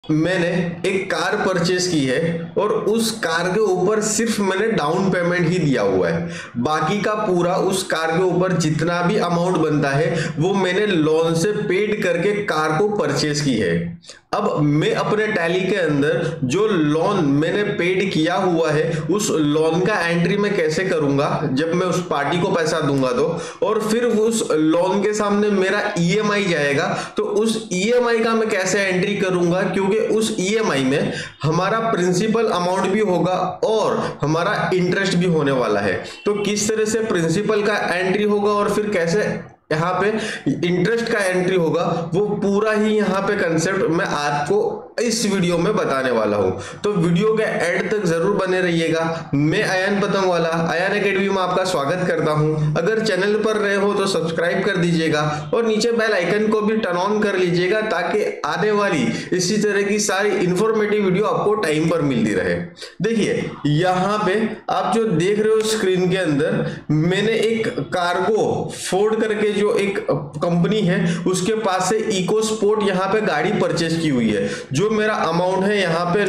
मैंने एक car purchase की है और उस कार के ऊपर सिर्फ मैंने डाउन पेमेंट ही दिया हुआ है। बाकी का पूरा उस कार के ऊपर जितना भी अमाउंट बनता है वो मैंने लोन से पेड करके कार को परचेस की है। अब मैं अपने टैली के अंदर जो लोन मैंने पेड किया हुआ है उस लोन का एंट्री मैं कैसे करूंगा जब मैं उस पार्टी को पैसा दूंगा तो, और फिर उस लोन के सामने मेरा ईएमआई जाएगा तो उस ईएमआई का मैं कैसे एंट्री करूंगा, क्योंकि उस ईएमआई में हमारा प्रिंसिपल अमाउंट भी होगा और हमारा इंटरेस्ट भी होने वाला है। तो किस तरह से प्रिंसिपल का एंट्री होगा और फिर कैसे यहाँ पे इंटरेस्ट का एंट्री होगा, वो पूरा ही यहाँ पे कंसेप्ट मैं आपको इस वीडियो में बताने वाला हूँ। तो वीडियो के एंड तक जरूर बने रहिएगा। मैं अयान पतंगवाला अयान एकेडमी में आपका स्वागत करता हूँ। अगर चैनल पर रहे हो तो सब्सक्राइब कर दीजिएगा और नीचे बेल आइकन को भी टर्न ऑन कर लीजिएगा ताकि आने वाली इसी तरह की सारी इंफॉर्मेटिव वीडियो आपको टाइम पर मिलती रहे। देखिए यहाँ पे आप जो देख रहे हो स्क्रीन के अंदर, मैंने एक कार्गो फोर्ड करके जो एक कंपनी है उसके पास से इको स्पोर्ट यहाँ पे गाड़ी परचेस की हुई है। जो मेरा अमाउंट है यहाँ पे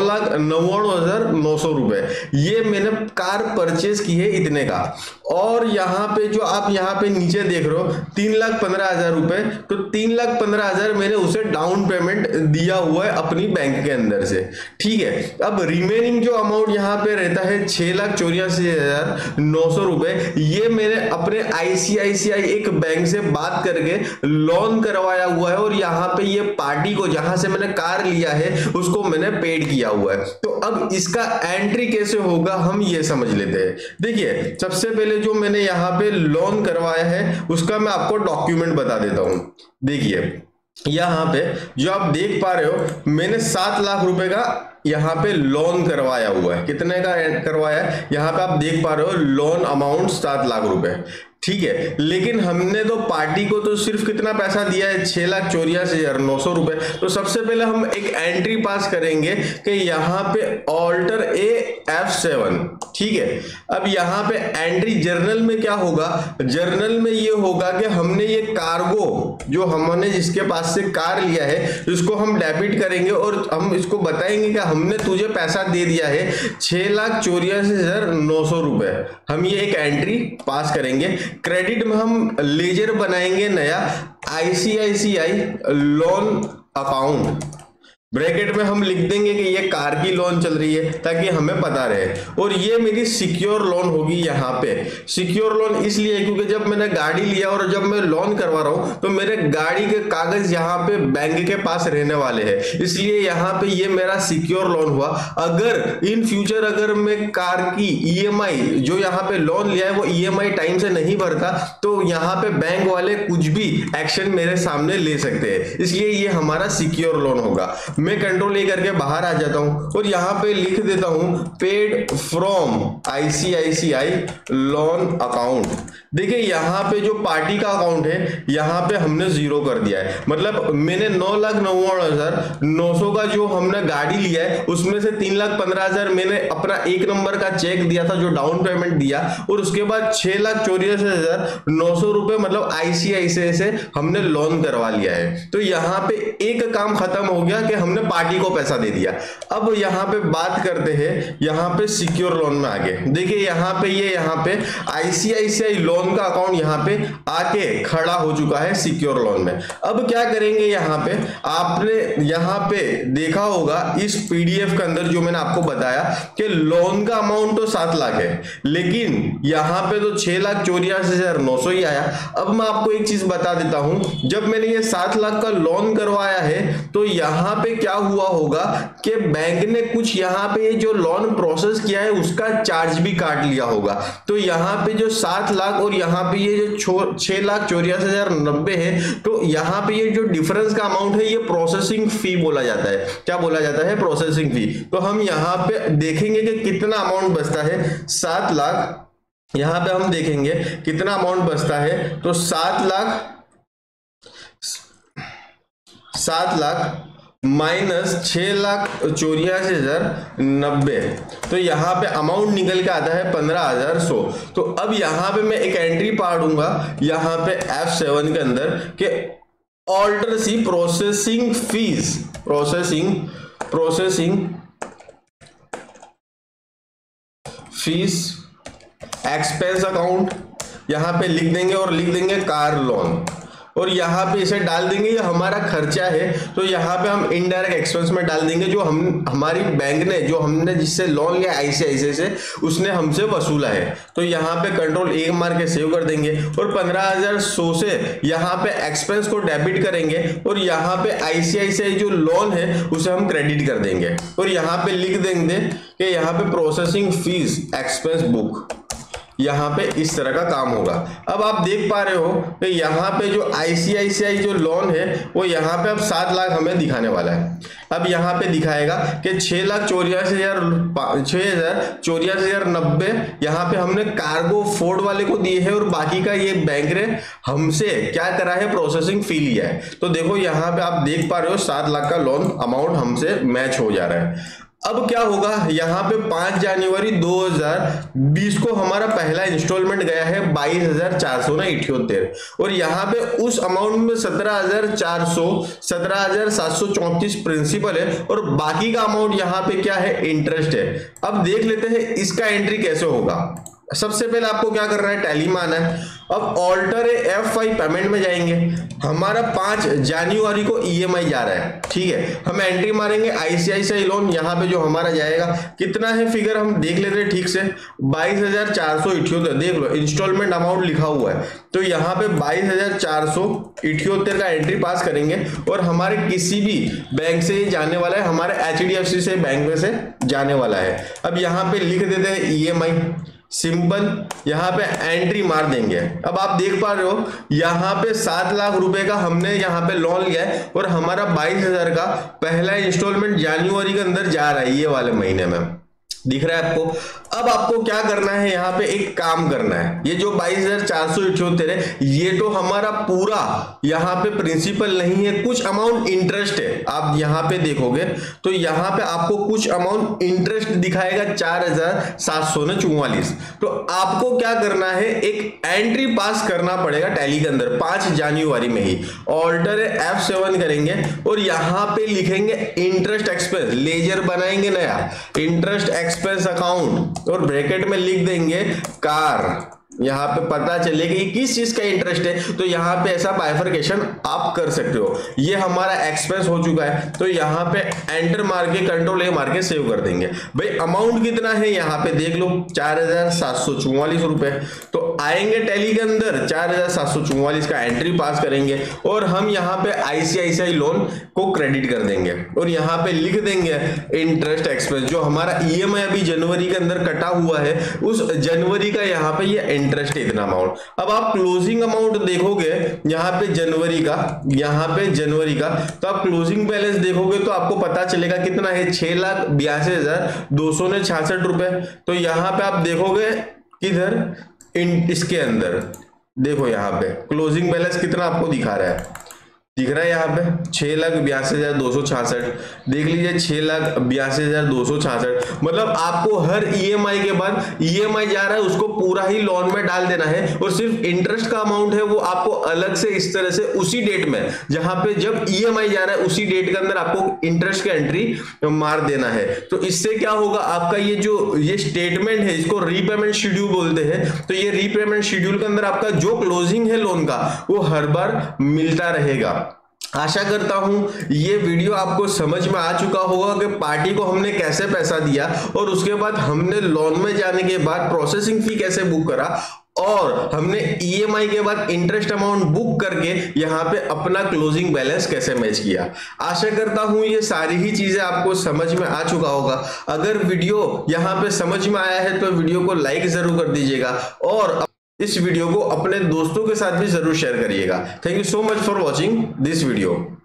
9,99,900 रुपए, ये मैंने कार परचेस की है इतने का। और यहाँ पे जो आप यहाँ पे नीचे देख रहे हो 3,15,000 रुपए, तो 3,15,000 मैंने उसे डाउन पेमेंट दिया हुआ है अपनी बैंक के अंदर से। ठीक है, अब रिमेनिंग जो अमाउंट यहाँ पे रहता है 6,84,900 रुपए, ये मैंने अपने आईसीआईसीआई एक बैंक से बात करके लोन करवाया हुआ है और यहाँ पे ये पार्टी को जहां से मैंने कार लिया है उसको मैंने पेड किया हुआ है। तो अब इसका एंट्री कैसे होगा हम ये समझ लेते हैं। देखिए सबसे पहले जो मैंने यहाँ पे लोन करवाया है उसका मैं आपको डॉक्यूमेंट बता देता हूं। देखिए यहाँ पे जो आप देख पा रहे हो मैंने 7 लाख रुपए का यहाँ पे लोन करवाया हुआ है। कितने का करवाया है यहाँ पे आप देख पा रहे हो, लोन अमाउंट 7 लाख रुपए। ठीक है, लेकिन हमने तो पार्टी को तो सिर्फ कितना पैसा दिया है 6,84,900 रुपए। तो सबसे पहले हम एक एंट्री पास करेंगे कि यहाँ पे ऑल्टर ए F7। ठीक है, अब यहाँ पे एंट्री जर्नल में क्या होगा, जर्नल में ये होगा कि हमने ये कार्गो जो हमने जिसके पास से कार लिया है इसको हम डेबिट करेंगे और हम इसको बताएंगे कि हमने तुझे पैसा दे दिया है 6,84,900 रुपए। हम ये एक एंट्री पास करेंगे। क्रेडिट में हम लेजर बनाएंगे नया आईसीआईसीआई लोन अकाउंट, ब्रैकेट में हम लिख देंगे कि ये कार की लोन चल रही है ताकि हमें पता रहे। और ये मेरी सिक्योर लोन होगी। यहाँ पे सिक्योर लोन इसलिए क्योंकि जब मैंने गाड़ी लिया और जब मैं लोन करवा रहा हूं तो मेरे गाड़ी के कागज यहाँ पे बैंक के पास रहने वाले हैं, इसलिए यहाँ पे ये मेरा सिक्योर लोन हुआ। अगर इन फ्यूचर अगर मैं कार की ईएमआई जो यहाँ पे लोन लिया है वो ईएमआई टाइम से नहीं भरता तो यहाँ पे बैंक वाले कुछ भी एक्शन मेरे सामने ले सकते हैं, इसलिए ये हमारा सिक्योर लोन होगा। मैं कंट्रोल ए करके बाहर आ जाता हूं और यहां पे लिख देता हूं paid from ICICI loan account. देखिए यहां पे जो पार्टी का अकाउंट है यहां पे हमने 0 कर दिया है, मतलब मैंने 9,99,900 का जो हमने गाड़ी लिया है उसमें से 3,15,000 मैंने अपना एक नंबर का चेक दिया था जो डाउन पेमेंट दिया, और उसके बाद 6,84,900 रुपए मतलब आईसीआईसीआई से हमने लोन करवा लिया है। तो यहाँ पे एक काम खत्म हो गया कि हमने पार्टी को पैसा दे दिया। अब यहाँ पे बात करते हैं यहाँ पे सिक्योर लोन में आगे। देखिए यहाँ पे ये यहाँ पे आईसीआईसीआई लोन का अकाउंट यहाँ पे आके खड़ा हो चुका है सिक्योर लोन में। अब क्या करेंगे, यहाँ पे आपने यहाँ पे देखा होगा इस पीडीएफ के अंदर जो मैंने आपको बताया कि लोन का अमाउंट तो 7 लाख है लेकिन यहाँ पे तो 6,84,900 ही आया। अब मैं आपको एक चीज बता देता हूं, जब मैंने ये 7 लाख का लोन करवाया है तो यहाँ पे क्या हुआ होगा कि बैंक ने कुछ यहाँ पे जो लोन प्रोसेस किया है उसका चार्ज भी काट लिया होगा। तो यहाँ पे जो 7 लाख और यहाँ पे ये जो 6,84,090 है, तो यहाँ पे ये जो डिफरेंस का अमाउंट है ये प्रोसेसिंग फी बोला जाता है। क्या बोला जाता है? Processing fee. तो हम यहाँ पे देखेंगे कि कितना अमाउंट बचता है। 7 लाख यहाँ पे हम देखेंगे कितना अमाउंट बचता है, तो 7 लाख माइनस 6,84,090, तो यहाँ पे अमाउंट निकल के आता है 15,100। तो अब यहाँ पे मैं एक एंट्री पाड़ूंगा यहाँ पे F7 के अंदर के alter C processing fees processing fees expense account यहां पे लिख देंगे और लिख देंगे कार लोन, और यहाँ पे इसे डाल देंगे ये हमारा खर्चा है, तो यहाँ पे हम इनडायरेक्ट एक्सपेंस में डाल देंगे जो हमारी बैंक ने, जो हमने जिससे लोन लिया आईसीआईसीआई से, उसने हमसे वसूला है। तो यहाँ पे कंट्रोल ए मार के सेव कर देंगे और 15,100 से यहाँ पे एक्सपेंस को डेबिट करेंगे और यहाँ पे आईसीआईसीआई जो लोन है उसे हम क्रेडिट कर देंगे और यहाँ पे लिख देंगे कि यहाँ पे प्रोसेसिंग फीस एक्सपेंस बुक, यहाँ पे इस तरह का काम होगा। अब आप देख पा रहे हो कि यहाँ पे जो आईसीआईसीआई जो लोन है वो यहाँ पे अब 7 लाख हमें दिखाने वाला है। अब यहाँ पे दिखाएगा कि 6,84,90 यहाँ पे हमने कार्गो फोर्ड वाले को दिए है और बाकी का ये बैंक ने हमसे क्या करा है, प्रोसेसिंग फी लिया है। तो देखो यहाँ पे आप देख पा रहे हो 7 लाख का लोन अमाउंट हमसे मैच हो जा रहा है। अब क्या होगा, यहाँ पे 5 जनवरी 2020 को हमारा पहला इंस्टॉलमेंट गया है 22,478 और यहाँ पे उस अमाउंट में 17,734 प्रिंसिपल है और बाकी का अमाउंट यहाँ पे क्या है, इंटरेस्ट है। अब देख लेते हैं इसका एंट्री कैसे होगा। सबसे पहले आपको क्या करना है, टैली में आना है। अब ऑल्टर F5 पेमेंट में जाएंगे, हमारा 5 जनवरी को ईएमआई जा रहा है, ठीक है। हम एंट्री मारेंगे आईसीआईसीआई लोन, यहाँ पे जो हमारा जाएगा कितना है फिगर हम देख लेते हैं ठीक से, 22,478 देख लो इंस्टॉलमेंट अमाउंट लिखा हुआ है। तो यहाँ पे 22,478 का एंट्री पास करेंगे और हमारे किसी भी बैंक से ये जाने वाला है, हमारे HDFC से बैंक में से जाने वाला है। अब यहाँ पे लिख देते हैं ईएमआई सिंपल, यहाँ पे एंट्री मार देंगे। अब आप देख पा रहे हो यहाँ पे 7 लाख रुपए का हमने यहाँ पे लोन लिया है और हमारा 22,000 का पहला इंस्टॉलमेंट जनवरी के अंदर जा रहा है, ये वाले महीने में दिख रहा है आपको। अब आपको क्या करना है, यहाँ पे एक काम करना है, ये जो 22,478 है ये तो हमारा पूरा यहाँ पे प्रिंसिपल नहीं है, कुछ अमाउंट इंटरेस्ट है। आप यहाँ पे देखोगे तो यहाँ पे आपको कुछ अमाउंट इंटरेस्ट दिखाएगा 4,744। तो आपको क्या करना है, एक एंट्री पास करना पड़ेगा टैली के अंदर 5 जनवरी में ही। ऑल्टर F7 करेंगे और यहाँ पे लिखेंगे इंटरेस्ट एक्सपेंस, लेजर बनाएंगे नया इंटरेस्ट एक्सपेंस अकाउंट और ब्रैकेट में लिख देंगे कार। यहाँ पे पता चले कि किस चीज का इंटरेस्ट है, तो यहाँ पे ऐसा बाइफरकेशन आप कर सकते हो। ये हमारा एक्सपेंस हो चुका है, तो यहाँ पे एंटर मार के कंट्रोल ए मार के सेव कर देंगे। भाई अमाउंट कितना है यहाँ पे देख लो 4,744 रुपए। तो आएंगे टैली के अंदर 4,744 का एंट्री पास करेंगे और हम यहाँ पे आईसीआईसीआई लोन को क्रेडिट कर देंगे और यहाँ पे लिख देंगे इंटरेस्ट एक्सपेंस, जो हमारा ईएमआई अभी जनवरी के अंदर कटा हुआ है उस जनवरी का यहाँ पे ये इंटरेस्ट है इतना अमाउंट। अब आप क्लोजिंग अमाउंट देखोगे यहाँ पे जनवरी का, तो आप क्लोजिंग बैलेंस देखोगे तो आपको पता चलेगा कितना है, 6,82,266 रुपए। तो यहाँ पे आप देखोगे किधर, इसके अंदर देखो यहाँ पे क्लोजिंग बैलेंस कितना आपको दिखा रहा है, दिख रहा है यहाँ पे 6,82,266। देख लीजिए 6,82,266। मतलब आपको हर ईएमआई के बाद ईएमआई जा रहा है उसको पूरा ही लोन में डाल देना है और सिर्फ इंटरेस्ट का अमाउंट है वो आपको अलग से इस तरह से उसी डेट में, जहां पे जब ईएमआई जा रहा है उसी डेट के अंदर आपको इंटरेस्ट का एंट्री मार देना है। तो इससे क्या होगा, आपका ये स्टेटमेंट है इसको रीपेमेंट शेड्यूल बोलते हैं। तो ये रीपेमेंट शेड्यूल के अंदर आपका जो क्लोजिंग है लोन का वो हर बार मिलता रहेगा। आशा करता हूं ये वीडियो आपको समझ में आ चुका होगा कि पार्टी को हमने कैसे पैसा दिया और उसके बाद हमने लोन में जाने के बाद प्रोसेसिंग फी कैसे बुक करा और हमने ईएमआई के बाद इंटरेस्ट अमाउंट बुक करके यहाँ पे अपना क्लोजिंग बैलेंस कैसे मैच किया। आशा करता हूं ये सारी ही चीजें आपको समझ में आ चुका होगा। अगर वीडियो यहाँ पे समझ में आया है तो वीडियो को लाइक जरूर कर दीजिएगा और इस वीडियो को अपने दोस्तों के साथ भी जरूर शेयर करिएगा। Thank you so much for watching this video.